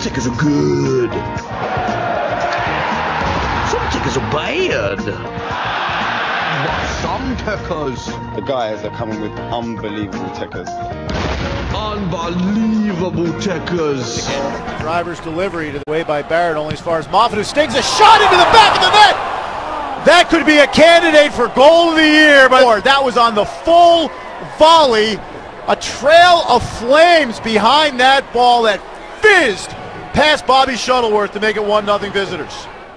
tickers are good. Some tickers are bad. Some tickers. The guys are coming with unbelievable tickers. Unbelievable tickers. Driver's delivery to the way by Barrett, only as far as Moffat, who stings a shot into the back of the net. That could be a candidate for goal of the year, but that was on the full volley. A trail of flames behind that ball that fizzed past Bobby Shuttleworth to make it 1-0 visitors.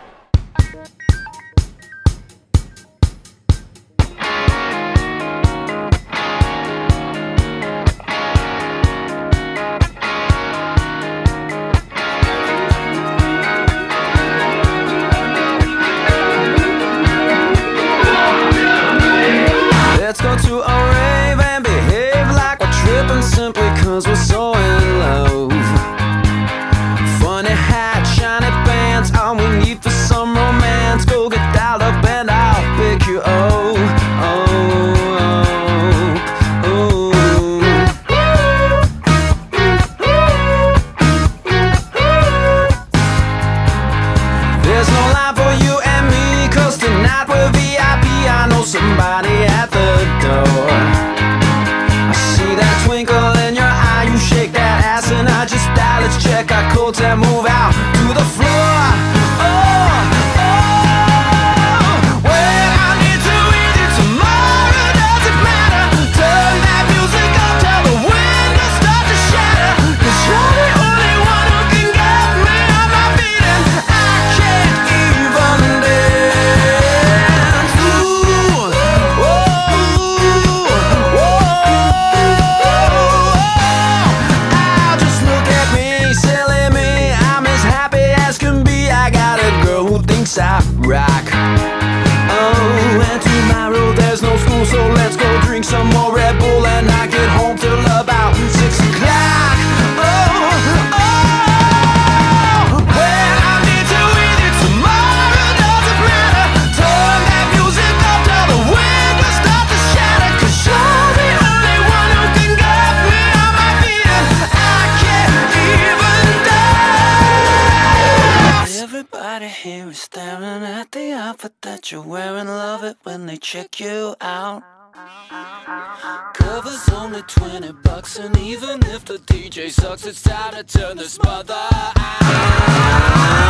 Let's go to a rave and behave like we're tripping simply cause we're so in love. Funny hat, shiny pants, all we need for some romance. Go get dialed up and I'll pick you up. There's no line for you and me, cause tonight we're VIP. I know somebody at the door. I see that twinkle in your eye, you shake that ass and I just die. Let's check our coats and move out to the floor. Well, I need to with you tomorrow, doesn't matter. Turn that music up till the windows start to shatter. Cause you're the only one who can get me on my feet and I can't even dance. Just look at me, silly me. I'm as happy as can be. I got a girl who thinks I rock. Oh, and tomorrow there's no school, so let's go drink some more Red Bull and not get home till about 6 o'clock. Well, I need to with you tomorrow, doesn't matter. Turn that music up till the windows start to shatter. Cause you're the only one who can get me on my feet and I can't even dance. Everybody here is staring at the outfit that you're wearing. Love it when they check you out. Cover's only $20, and even if the DJ sucks, it's time to turn this mother out.